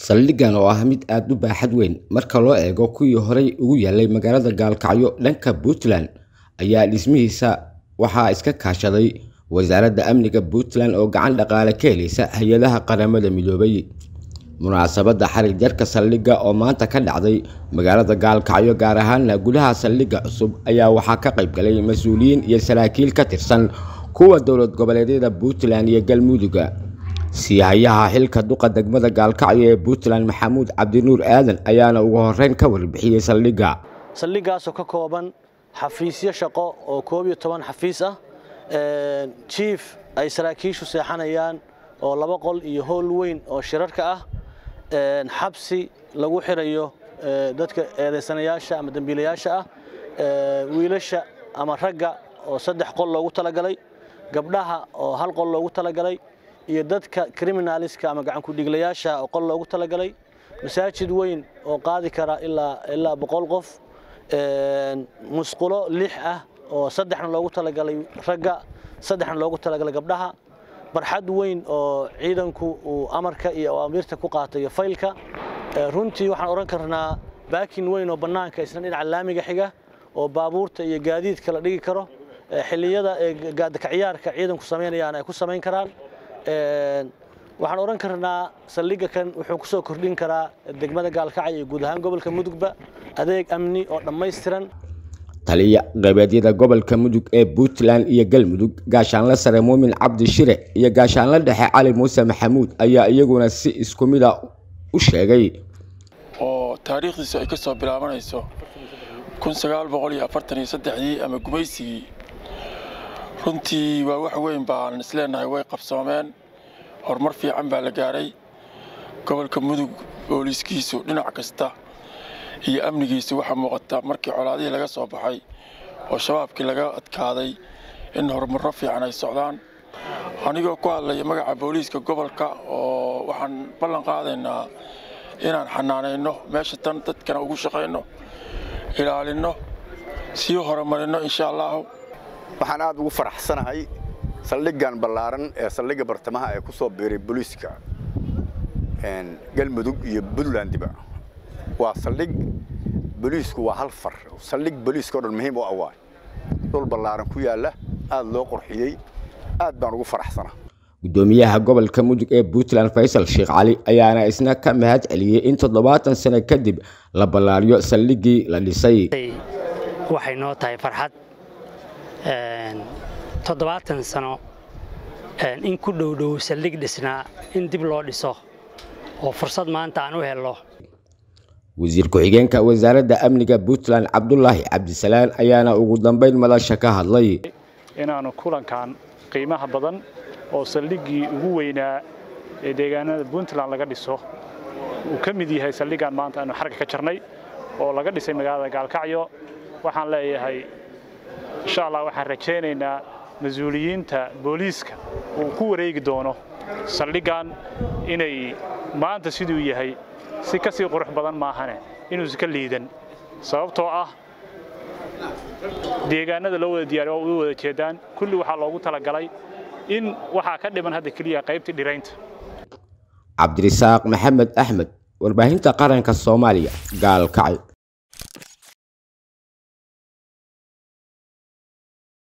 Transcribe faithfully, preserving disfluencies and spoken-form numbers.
saldhigan oo ah mid aad u baaxad weyn marka loo eego kuwii horey ugu yaalay magaalada Gaalkacyo dhanka Puntland ayaa dhismihiisa waxaa iska kaashaday wasaaradda amniga Puntland oo gacan dhaqaale ka helaysa hay'adaha qaramada midoobay. munaasabadda xarig jarka saldhiga oo maanta ka dhacday magaalada Gaalkacyo gaar ahaan gudaha saldhiga cusub ayaa waxaa ka qayb galay mas'uuliyiin iyo saraakiil ka tirsan kuwa dowlad goboleedyada Puntland iyo Galmudug. siyahayaha xilka duqa degmada Gaalkacyo ee Puntland Maxamuud Cabdinuur Aadan ayaana ugu horeyn ka warbixiyay saldhiga. saldhigaas oo ka kooban xafiisyo shaqo oo koob iyo toban xafiis ah, ee chief ay saraakiishu seexanayaan oo laba qol iyo hool weyn oo shirarka ah, ee xabsi lagu xirayo dadka eedeysanayaasha ama dambiilayaasha ah, ee wiilasha ama ragga oo saddex qol loogu talagalay, gabdhaha oo hal qol loogu talagalay, iyo dadka criminaliska ama gacan ku dhiglayaasha oo qol loogu talagalay, masaajid weyn oo qaadi kara ilaa ilaa boqol qof, ee musqulo lix ah oo saddexna loogu talagalay ragga, saddexna loogu talagalay gabdhaha, barxad weyn oo ciidanku uu amarka iyo awaamirta ku qaatayo faylka. runtii waxaan oran karnaa baakin weyn oo banaanka isna dhinaca laamiga xiga oo baabuurta iyo gaadiidka la dhigi karo, xilliyada gaadka ciyaarka ciidanku sameynayaan ay ku sameyn karaan. ee waxaan oran karnaa saldhiga kan wuxuu ku soo kordhin karaa degmada Gaalkacyo iyo guud ahaan gobolka Mudugba adeeg amni oo dhameystiran. taliya qaybiyada gobolka Mudug ee Puntland iyo Galmudug gaashaanle sare Muumin Cabdi Shire iyo gaashaanle dhexe Cali Muuse Maxamuud ayaa iyaguna si isku mid ah u sheegay oo taariikhdiisa ay ka soo bilaabanayso kun sagaal boqol iyo afartan iyo saddex ama gumaysigii. runtii waa wax weyn baan isleenahay way qabsoomeen, horumar fiican baa la gaaray. gobolka Mudug booliskiisu dhinac kasta iyo amnigiisu waxa muuqata markii colaadii laga soo baxay oo shabaabkii laga adkaaday in horumar fiican ay socdaan. anigoo ku hadlaya magaca booliska gobolka oo waxaan ballan qaadaynaa inaan xanaaneyno meesha tan dadkana ugu shaqeyno, ilaalino, si horumarino insha Allah. waxaan aad ugu faraxsanahay saldhigan ballaaran ee saldhiga bartamaha ee ku soo biiray booliska een Galmudug iyo Puntlandba. waa saldhig booliisku waa hal far, saldhig booliiska oo muhiim u ah dhul ballaaran ku yaala aad loo qurxiyay, aad baan ugu faraxsanahay. gudoomiyaha gobolka Mudug ee Puntland Faysal Sheekh Cali ayaana isna ka mahad celiyay in toddobaatan sano kadib la ballaariyo saldhigii la dhisay. waxay noo tahay farxad een toddobaatan sano een in ku dhow dhow saldhig dhisnaa in dib loo dhiso oo fursad maanta aan u helno. wasiir ku-xigeenka wasaaradda amniga Puntland Cabdullaahi Cabdisalaan ayaana ugu dambeyn madasha ka hadlay inaanu kulankan qiimaha badan oo saldhigii ugu weynaa ee deegaanada Puntland laga dhiso uu ka mid yahay saldhigan maanta aanu xarka ka jarnay oo laga dhisay magaalada Gaalkacyo. waxaan leeyahay insha Allah waxaan rajaynaynaa mas'uuliyiinta booliska uu ku wareegi doono saldhigan inay maanta sidoo yahay si ka sii qurux badan maahane inuu iska liidan, sababtoo ah deegaanada loo wada diyaariyo oo wada jeedaan kulli waxa loogu talagalay in waxa ka dhiman hadda kaliya qaybtii dhiraynta. Cabdirisaaq Maxamed Axmed, warbaahinta qaranka Soomaaliya, Gaalkacyo.